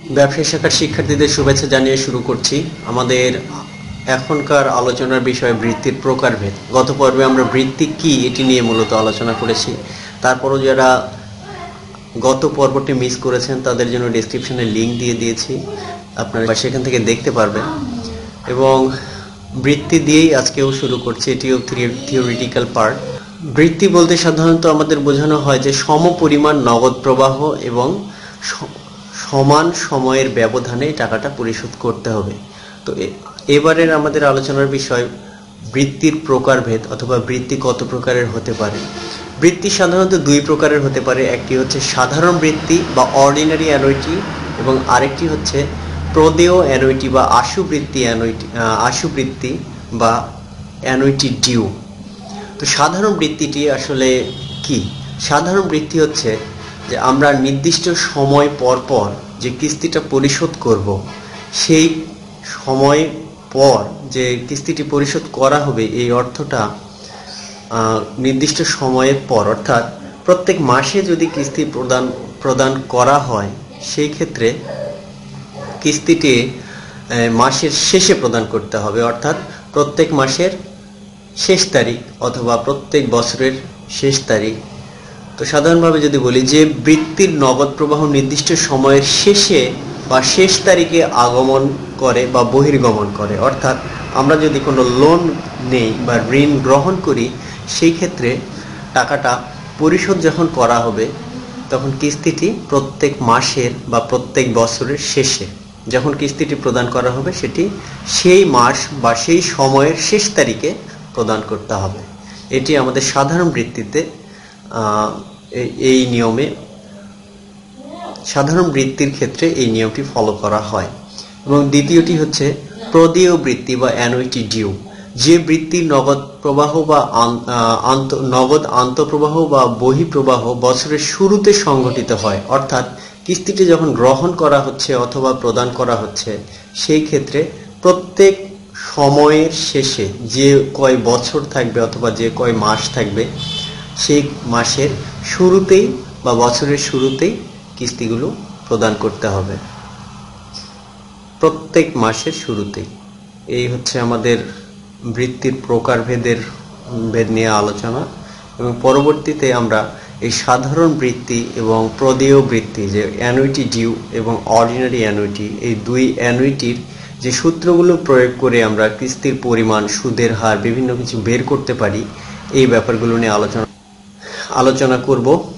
ব্যবসায়ী শাখার শিক্ষার্থীদের শুভেচ্ছা জানিয়ে শুরু করছি আমাদের এখনকার আলোচনার বিষয় বৃত্তির প্রকারভেদ। গত পর্বে আমরা বৃত্তি কি এটি নিয়ে মূলত আলোচনা করেছি। তারপরও যারা গত পর্বটি মিস করেছেন তাদের জন্য ডেসক্রিপশনে লিংক দিয়ে দিয়েছি, আপনারা সেখান থেকে দেখতে পারবেন। এবং বৃত্তি দিয়েই আজকেও শুরু করছি, এটিও থিওরিটিক্যাল পার্ট। বৃত্তি বলতে সাধারণত আমাদের বোঝানো হয় যে সমপরিমাণ নগদ প্রবাহ এবং সমান সময়ের ব্যবধানে টাকাটা পরিশোধ করতে হবে। তো এবারের আমাদের আলোচনার বিষয় বৃত্তির প্রকারভেদ অথবা বৃত্তি কত প্রকারের হতে পারে। বৃত্তি সাধারণত দুই প্রকারের হতে পারে, একটি হচ্ছে সাধারণ বৃত্তি বা অর্ডিনারি অ্যানুইটি এবং আরেকটি হচ্ছে প্রদেয় অ্যানুইটি বা আশুবৃত্তি বা অ্যানুইটি ডিউ। তো সাধারণ বৃত্তিটি আসলে কি? সাধারণ বৃত্তি হচ্ছে যে আমরা নির্দিষ্ট সময় পর পর যে কিস্তিটা পরিশোধ করব, সেই সময় পর যে কিস্তিটি পরিশোধ করা হবে এই অর্থটা নির্দিষ্ট সময়ের পর, অর্থাৎ প্রত্যেক মাসে যদি কিস্তি প্রদান করা হয় সেই ক্ষেত্রে কিস্তিটি মাসের শেষে প্রদান করতে হবে, অর্থাৎ প্রত্যেক মাসের শেষ তারিখ অথবা প্রত্যেক বছরের শেষ তারিখ। তো সাধারণভাবে যদি বলি যে বৃত্তির নগদ প্রবাহ নির্দিষ্ট সময়ের শেষে বা শেষ তারিখে আগমন করে বা বহির্গমন করে, অর্থাৎ আমরা যদি কোনো লোন নেই বা ঋণ গ্রহণ করি সেই ক্ষেত্রে টাকাটা পরিশোধ যখন করা হবে তখন কিস্তিটি প্রত্যেক মাসের বা প্রত্যেক বছরের শেষে যখন কিস্তিটি প্রদান করা হবে সেটি সেই মাস বা সেই সময়ের শেষ তারিখে প্রদান করতে হবে। এটি আমাদের সাধারণ বৃত্তিতে এই নিয়মে সাধারণ বৃত্তির ক্ষেত্রে এই নিয়মটি ফলো করা হয়। এবং দ্বিতীয়টি হচ্ছে প্রদেয় বৃত্তি বা অ্যানুইটি ডিউ, যে বৃত্তির নগদ প্রবাহ বা নগদ আন্তঃপ্রবাহ বা বহিঃপ্রবাহ বছরের শুরুতে সংঘটিত হয়, অর্থাৎ কিস্তিটি যখন গ্রহণ করা হচ্ছে অথবা প্রদান করা হচ্ছে সেই ক্ষেত্রে প্রত্যেক সময়ের শেষে যে কয় বছর থাকবে অথবা যে কয় মাস থাকবে সেই মাসের শুরুতেই বা বছরের শুরুতেই কিস্তিগুলো প্রদান করতে হবে, প্রত্যেক মাসের শুরুতেই। এই হচ্ছে আমাদের বৃত্তির প্রকারভেদ নিয়ে আলোচনা। এবং পরবর্তীতে আমরা এই সাধারণ বৃত্তি এবং প্রদেয় বৃত্তি, যে অ্যানুইটি ডিউ এবং অর্ডিনারি অ্যানুইটি, এই দুই অ্যানুইটির যে সূত্রগুলো প্রয়োগ করে আমরা কিস্তির পরিমাণ, সুদের হার, বিভিন্ন কিছু বের করতে পারি, এই ব্যাপারগুলো নিয়ে আলোচনা করব।